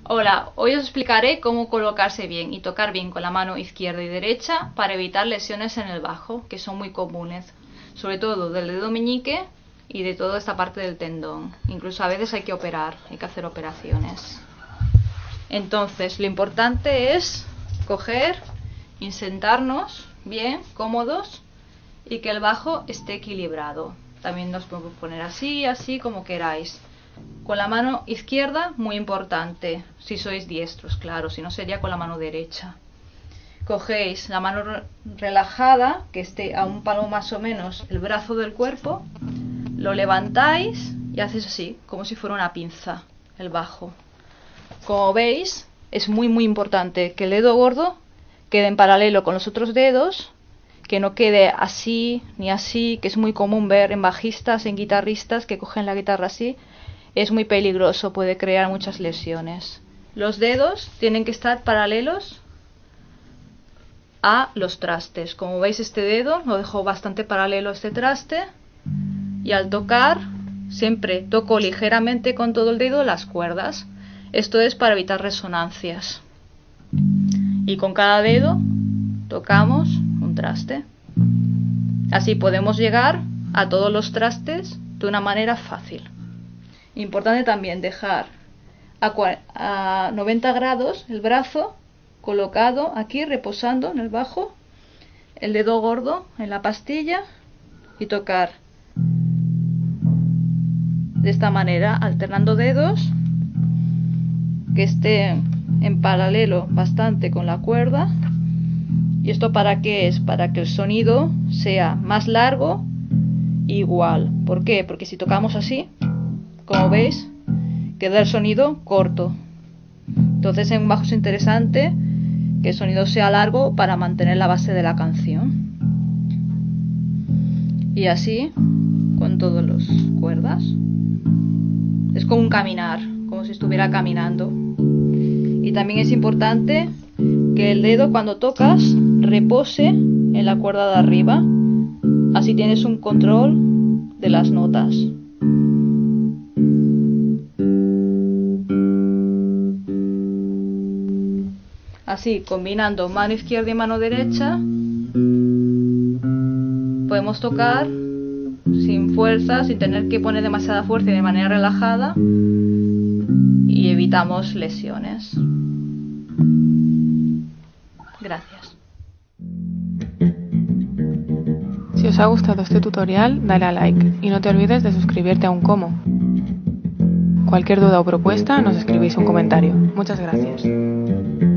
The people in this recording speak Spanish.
Hola, hoy os explicaré cómo colocarse bien y tocar bien con la mano izquierda y derecha para evitar lesiones en el bajo, que son muy comunes, sobre todo del dedo meñique y de toda esta parte del tendón. Incluso a veces hay que operar, hay que hacer operaciones. Entonces, lo importante es coger y sentarnos bien, cómodos, y que el bajo esté equilibrado. También nos podemos poner así, así, como queráis. Con la mano izquierda, muy importante, si sois diestros, claro, si no sería con la mano derecha. Cogéis la mano relajada, que esté a un palo más o menos el brazo del cuerpo, lo levantáis y hacéis así, como si fuera una pinza, el bajo. Como veis, es muy importante que el dedo gordo quede en paralelo con los otros dedos, que no quede así ni así, que es muy común ver en bajistas, en guitarristas que cogen la guitarra así. Es muy peligroso, puede crear muchas lesiones. Los dedos tienen que estar paralelos a los trastes. Como veis, este dedo lo dejo bastante paralelo a este traste, y al tocar siempre toco ligeramente con todo el dedo las cuerdas. Esto es para evitar resonancias. Y con cada dedo tocamos un traste. Así podemos llegar a todos los trastes de una manera fácil. Importante también dejar a 90 grados el brazo colocado aquí, reposando en el bajo, el dedo gordo en la pastilla, y tocar de esta manera, alternando dedos, que esté en paralelo bastante con la cuerda. ¿Y esto para qué es? Para que el sonido sea más largo e igual. ¿Por qué? Porque si tocamos así, como veis, queda el sonido corto. Entonces en un bajo es interesante que el sonido sea largo para mantener la base de la canción. Y así con todas las cuerdas. Es como un caminar, como si estuviera caminando. Y también es importante que el dedo, cuando tocas, repose en la cuerda de arriba. Así tienes un control de las notas. Así, combinando mano izquierda y mano derecha, podemos tocar sin fuerza, sin tener que poner demasiada fuerza y de manera relajada, y evitamos lesiones. Gracias. Si os ha gustado este tutorial, dale a like y no te olvides de suscribirte a Un Como. Cualquier duda o propuesta, nos escribís un comentario. Muchas gracias.